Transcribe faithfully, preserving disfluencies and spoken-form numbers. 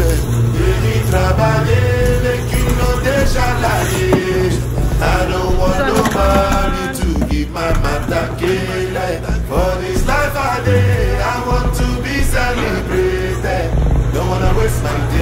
bed. Baby, trabalhei, make you no dey shalaye. I don't want nobody to give my matter kele. For this life I dey, I want to be celebrated. Don't wanna waste my day.